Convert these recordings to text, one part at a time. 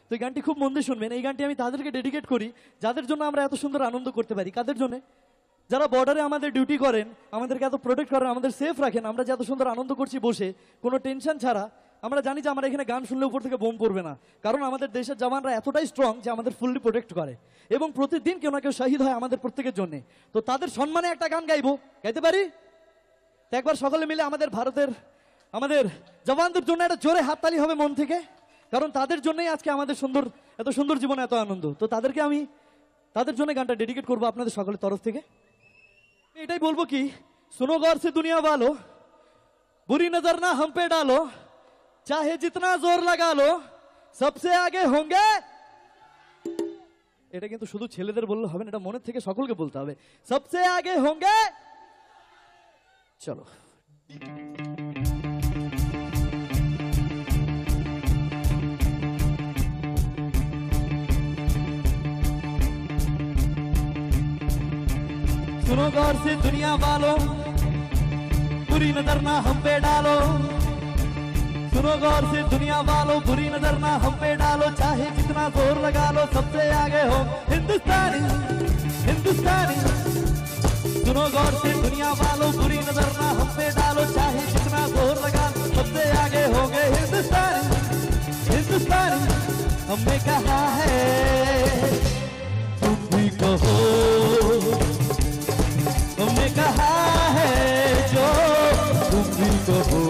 তো এই গানটি খুব মন দিয়ে শুনবেন। এই গানটি আমি তাদেরকে ডেডিকেট করি যাদের জন্য আমরা এত সুন্দর আনন্দ করতে পারি। কাদের জন্য? যারা বর্ডারে আমাদের ডিউটি করেন, আমাদেরকে এত প্রোটেক্ট করেন, আমাদের সেফ রাখেন। আমরা যে এত সুন্দর আনন্দ করছি বসে, কোনো টেনশন ছাড়া। আমরা জানি যে আমরা এখানে গান শুনলে উপর থেকে বোম পড়বে না, কারণ আমাদের দেশের জওয়ানরা এতটাই স্ট্রং যে আমাদের ফুললি প্রোটেক্ট করে এবং প্রতিদিন কেউ না কেউ শহীদ হয় আমাদের প্রত্যেকের জন্য। তো তাদের সম্মানে একটা গান গাইবো, গাইতে পারি? তো একবার সকলে মিলে আমাদের ভারতের আমাদের জওয়ানদের জন্য একটা জোরে হাততালি হবে মন থেকে, কারণ তাদের জন্যই আজকে আমাদের এত সুন্দর জীবনে এত আনন্দ। তো তাদেরকে আমি তাদের জন্য গানটা ডেডিকেট করবো আপনাদের সকলের তরফ থেকে। এটাই বলবো কি, सुनो गौर से दुनिया वालों, बुरी नजर ना हम पे डालो, चाहे जितना जोर लगा लो, सबसे आगे होंगे। এটা কিন্তু শুধু ছেলেদের বললে হবে না, এটা মনের থেকে সকলকে বলতে হবে, सबसे आगे होंगे। চলো सुनो गौर से दुनिया वालों, बुरी नजर ना हम पे डालो, सुनो गौर से दुनिया वालों, बुरी नजर ना हम पे डालो, चाहे जितना जोर लगा लो, सबसे आगे हो हिंदुस्तानी हिंदुस्तानी। सुनो गौर से दुनिया वालों, बुरी नजर ना हम पे डालो, चाहे जितना जोर लगा लो, सबसे आगे होंगे हिंदुस्तानी हिंदुस्तानी। हमने कहा है तुम भी कहो, हमने कहा है जो तुम भी कहो।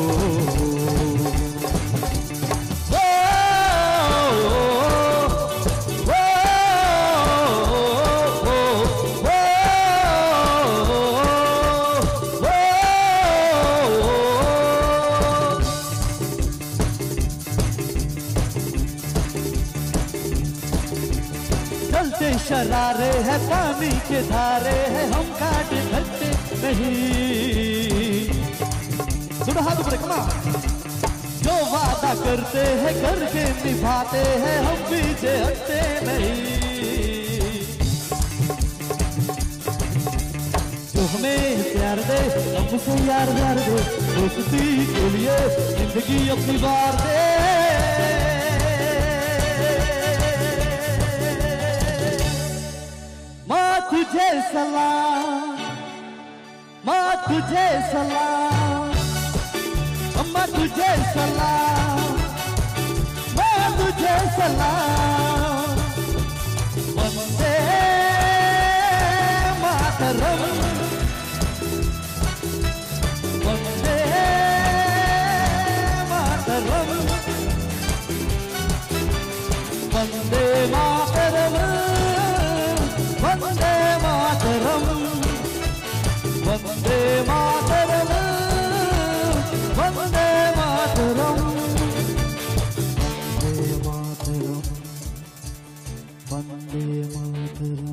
चलते शरारे हैं पानी के धारे हैं, हम काट सकते नहीं। सुनो हाथ ऊपर, कमा। जो वादा करते हैं करके निभाते हैं, हम पीछे हटते नहीं। जो हमें प्यार दे हम उसे यार प्यार दे, दोस्ती के लिए जिंदगी अपनी बार दे। माँ तुझे सलाम, माँ तुझे सलाम, अम्मा तुझे सलाम, माँ तुझे सलाम। वंदे मातरम, वंदे मातरम, वंदे मातरम, वंदे मातरम, वंदे मातरम, वंदे मातरम, वंदे मातरम,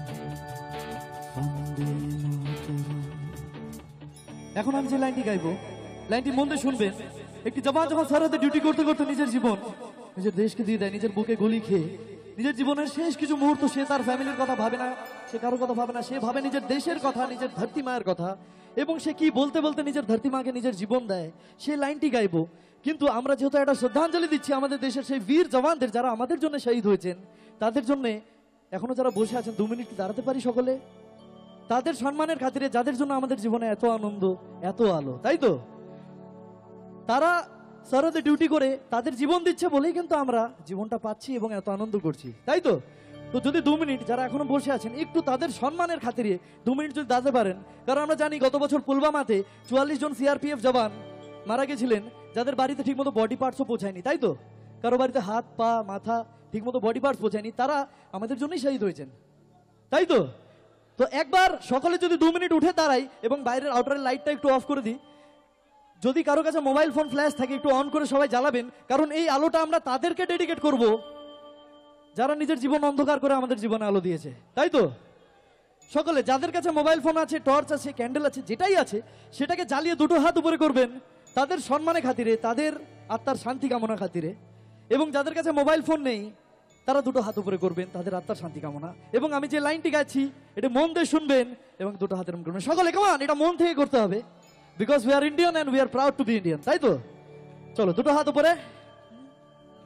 वंदे मातरम। এখন আমি যে লাইনটি গাইবো, লাইনটি মন দিয়ে শুনবেন। একটি জওয়ান যখন সরহদে ডিউটি করতে করতে নিজের জীবন নিজের দেশকে দিয়ে দেয়, নিজের বুকে গুলি খেয়ে, নিজের জীবনের শেষ কিছু মুহূর্ত সে তার ফ্যামিলির কথা ভাবে না, সে কারোর কথা ভাবে না, সে ভাবে নিজের দেশের কথা, নিজের ধরতি মায়ের কথা, এবং সে কি বলতে বলতে নিজের ধরতি মাকে নিজের জীবন দেয়, সেই লাইনটি গাইবো। কিন্তু আমরা যেহেতু একটা শ্রদ্ধাঞ্জলি দিচ্ছি আমাদের দেশের সেই বীর জওয়ানদের যারা আমাদের জন্য শহীদ হয়েছেন, তাদের জন্য এখনো যারা বসে আছেন 2 মিনিট দাঁড়াতে পারি সকলে, তাদের সম্মানের খাতিরে, যাদের জন্য আমাদের জীবনে এত আনন্দ এত আলো, তাই তো? তারা সরহদে ডিউটি করে তাদের জীবন দিচ্ছে বলেই কিন্তু আমরা জীবনটা পাচ্ছি এবং এত আনন্দ করছি, তাই তো? তো যদি 2 মিনিট যারা এখনো বসে আছেন একটু তাদের সম্মানের খাতিরে 2 মিনিট যদি দাঁড়াতে পারেন, কারণ আমরা জানি গত বছর পুলওয়ামাতে 44 জন সিআরপিএফ জওয়ান মারা গেছিলেন, যাদের বাড়িতে ঠিকমতো বডি পার্টসও পৌঁছায়নি, তাই তো? কারো বাড়িতে হাত পা মাথা ঠিকমতো বডি পার্টস পৌঁছায়নি, তারা আমাদের জন্যই শহীদ হয়েছেন, তাই তো? তো একবার সকলে যদি 2 মিনিট উঠে দাঁড়াই এবং বাইরের আউটারের লাইটটা একটু অফ করে দিই, যদি কারো কাছে মোবাইল ফোন ফ্ল্যাশ থাকে একটু অন করে সবাই জ্বালাবেন, কারণ এই আলোটা আমরা তাদেরকে ডেডিকেট করব যারা নিজের জীবন অন্ধকার করে আমাদের জীবনে আলো দিয়েছে, তাই তো? সকলে যাদের কাছে মোবাইল ফোন আছে, টর্চ আছে, ক্যান্ডেল আছে, যেটাই আছে সেটাকে জ্বালিয়ে 2টো হাত উপরে করবেন তাদের সম্মানের খাতিরে, তাদের আত্মার শান্তি কামনা খাতিরে। এবং যাদের কাছে মোবাইল ফোন নেই তারা 2টো হাত উপরে করবেন তাদের আত্মার শান্তি কামনা। এবং আমি যে লাইনটি গাইছি এটা মন দিয়ে শুনবেন এবং 2টো হাতের করবেন সকলে। কেমন? এটা মন থেকে করতে হবে, because we are Indian and we are proud to be Indian, তাই তো? চলো 2টো হাত উপরে।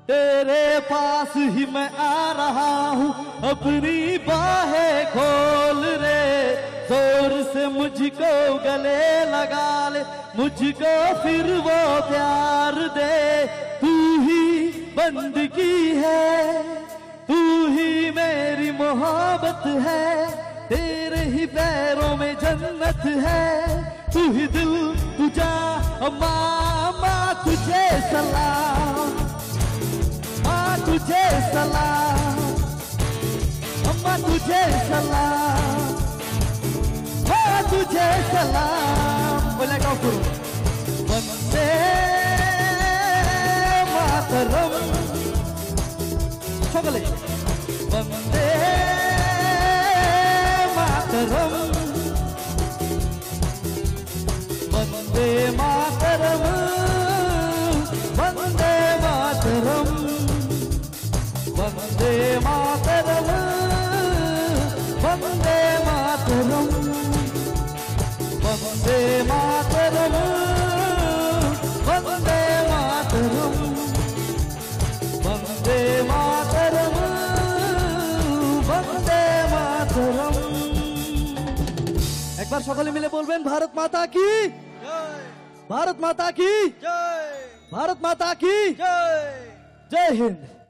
तेरे पास ही मैं आ रहा हूँ, अपनी बाहें खोल रे, जोर से मुझको गले लगा ले, मुझको फिर वो प्यार दे। तू ही बंदगी है, तू ही मेरी मोहब्बत है, तेरे ही पैरों में जन्नत है, तू ही दिल तुझा मामा तुझे सलाम, माँ तुझे सलाम, अम्मा तुझे सलाम, माँ तुझे सलाम। बोले गाओ करो। वंदे मातरम, সকলে वंदे मातरम, वंदे मातरम, वंदे मातरम, वंदे मातरम, वंदे मातरम, वंदे मातरम, वंदे मातरम, वंदे मातरम, वंदे मातरम। एक बार সকলে মিলে বলবেন भारत माता की जय, भारत माता की जय, भारत माता की जय, जय हिंद।